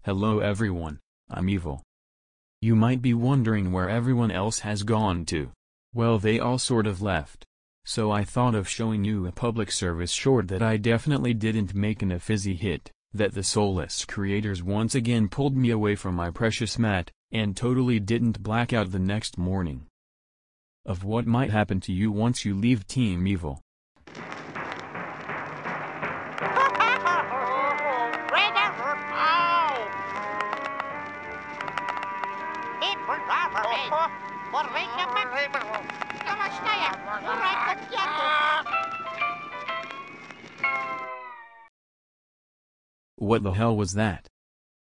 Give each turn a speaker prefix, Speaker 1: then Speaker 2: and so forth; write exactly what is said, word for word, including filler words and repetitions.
Speaker 1: Hello everyone, I'm Evil. You might be wondering where everyone else has gone to. Well, they all sort of left. So I thought of showing you a public service short that I definitely didn't make in a fizzy hit, that the soulless creators once again pulled me away from my precious mat, and totally didn't black out the next morning. Of what might happen to you once you leave Team Evil. What the hell was that?